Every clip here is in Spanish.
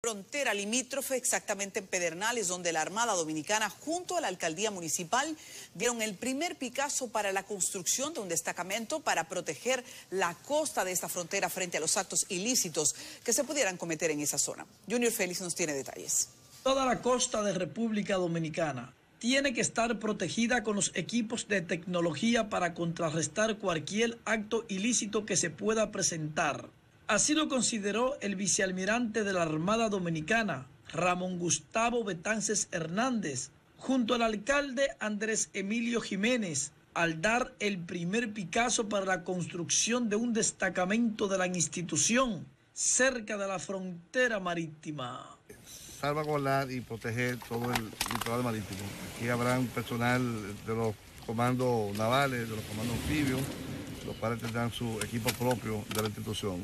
Frontera limítrofe, exactamente en Pedernales, donde la Armada Dominicana junto a la Alcaldía Municipal dieron el primer picazo para la construcción de un destacamento para proteger la costa de esta frontera frente a los actos ilícitos que se pudieran cometer en esa zona. Junior Félix nos tiene detalles. Toda la costa de República Dominicana tiene que estar protegida con los equipos de tecnología para contrarrestar cualquier acto ilícito que se pueda presentar. Así lo consideró el vicealmirante de la Armada Dominicana, Ramón Gustavo Betances Hernández, junto al alcalde Andrés Emilio Jiménez, al dar el primer picazo para la construcción de un destacamento de la institución cerca de la frontera marítima. Salvaguardar y proteger todo el litoral marítimo. Aquí habrá un personal de los comandos navales, de los comandos anfibios, los cuales tendrán su equipo propio de la institución.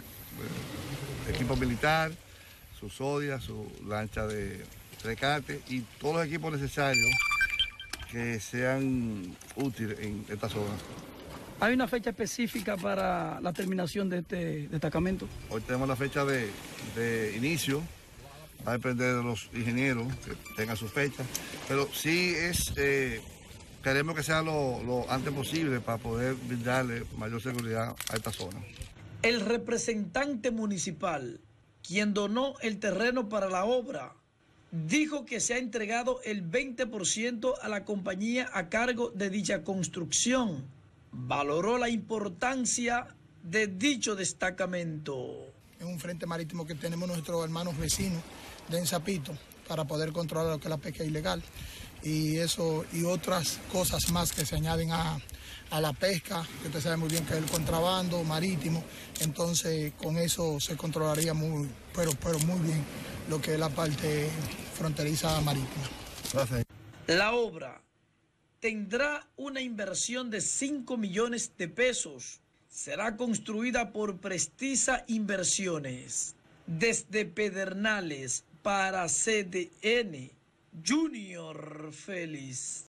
Equipo militar, su sodia, su lancha de rescate y todos los equipos necesarios que sean útiles en esta zona. ¿Hay una fecha específica para la terminación de este destacamento? Hoy tenemos la fecha de inicio. Va a depender de los ingenieros que tengan su fecha, pero sí queremos que sea lo antes posible para poder brindarle mayor seguridad a esta zona. El representante municipal, quien donó el terreno para la obra, dijo que se ha entregado el 20% a la compañía a cargo de dicha construcción. Valoró la importancia de dicho destacamento. Es un frente marítimo que tenemos nuestros hermanos vecinos de Ensapito para poder controlar lo que es la pesca ilegal y eso y otras cosas más que se añaden a la pesca, que usted sabe muy bien que es el contrabando marítimo, entonces con eso se controlaría pero muy bien lo que es la parte fronteriza marítima. Gracias. La obra tendrá una inversión de 5 millones de pesos. Será construida por Prestiza Inversiones. Desde Pedernales para CDN, Junior Félix.